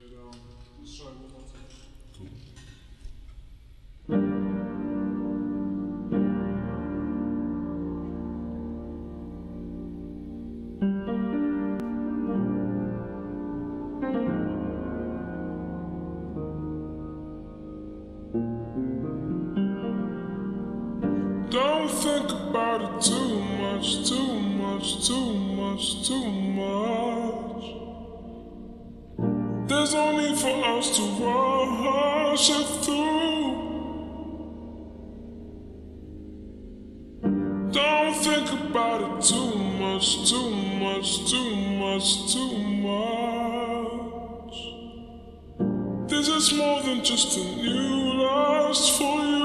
Let's try one more time. Cool. Don't think about it too much, too much, too much, too much. There's no need for us to rush it through. Don't think about it too much, too much, too much, too much. This is more than just a new lust for you.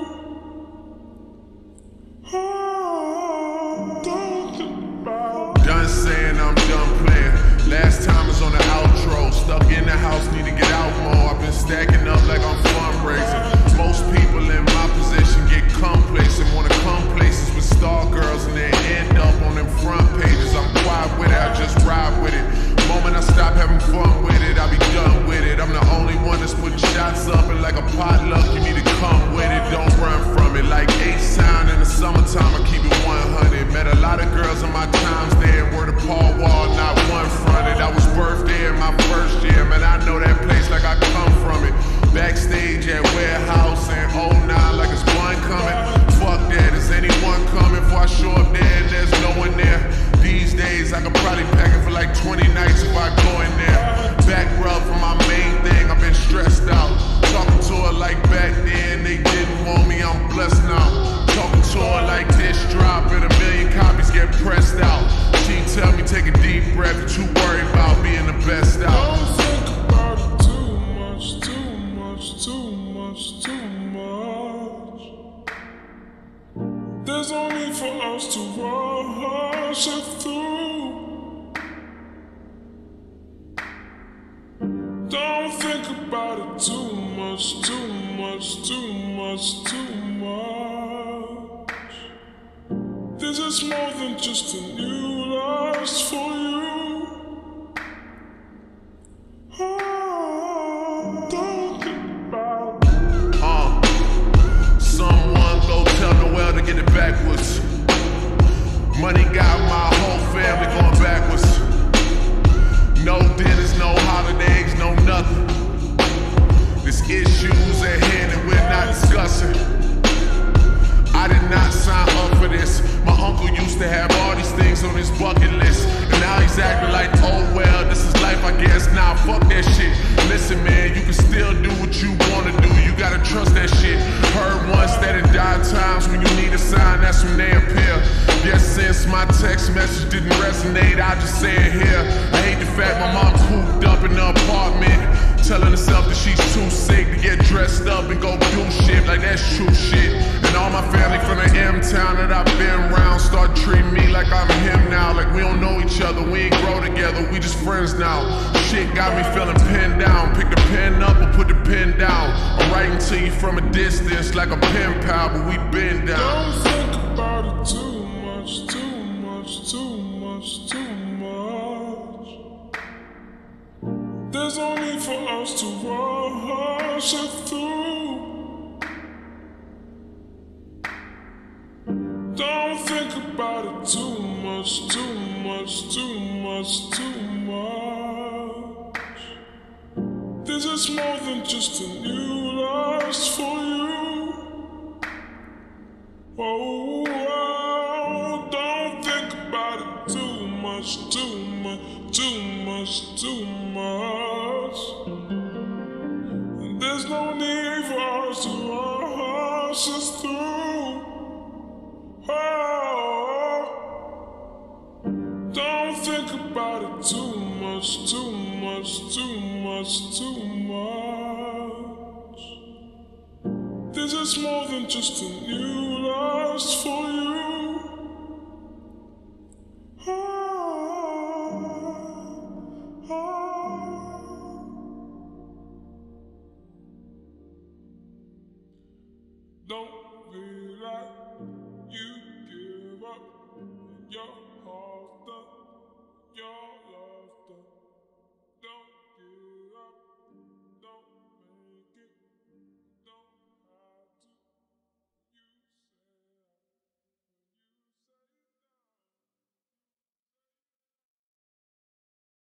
Done saying I'm done playing. Last time was on the outro. Stuck in the house, need to get out more. I've been stacking up like I'm fundraising. Most people in my position get complacent, wanna come places with star girls and then end up on them front pages. I'm quiet with it, I just ride with it. Moment I stop having fun with it, I'll be done with it. I'm the only one that's putting shots up, and like a potluck, you need to come with it. Don't run from it. Like H-Town in the summertime, I keep it 100. Met a lot of girls in my times there, and word of Paul Wall, not one fronted. I was birthed there in my first year, man, I know that place like I come from it. Backstage at Warehouse and 09 like it's one coming. Fuck that, is anyone coming? Before I show up there and there's no one there. These days I could probably pack it for like 20 nights if I go in there. Back rub for my main thing, I've been stressed out. Talking to her like back then, they didn't want me, I'm blessed now. Talking to her like this drop and 1,000,000 copies get pressed out. She tell me take a deep breath, but you worry about being the best out. Don't think about it too much, too much, too much, too much. There's no need for us to rush it through. Don't think about it too much, too much, too much, too much. This is more than just a new lust for you. Don't think about it. Someone go tell Noel to get it backwards. Money got my whole family going backwards. No dinners, no holidays, no nothing. There's issues at hand and we're not discussing. I did not sign up for this. My uncle used to have all these things on his bucket list, and now he's acting like, oh well, this is life I guess. Nah, fuck that shit. Listen man, you can still do what you wanna do. You gotta trust that shit. Heard once that in dire times when you need a sign, that's when they appear. Yes, since my text message didn't resonate, I just say it here. I hate the fact my mom cooped up in the apartment, telling herself that she's too sick to get dressed up and go do shit like that's true shit. And all my family from the M-town that I've been around start treating me like I'm him now. Like we don't know each other, we ain't grow together, we just friends now. Shit got me feeling pinned down. Pick the pen up or put the pen down. I'm writing to you from a distance like a pen pal, but we been down. Don't think about it too much, too much, too much, too much. There's no need for us to rush it through. Don't think about it too much, too much, too much, too much. This is more than just a new lust for you. Oh, don't think about it too much, too much, too much, too much. There's no need for us to rush us through. Don't think about it too much, too much, too much, too much. This is more than just a new lust for you. Don't be like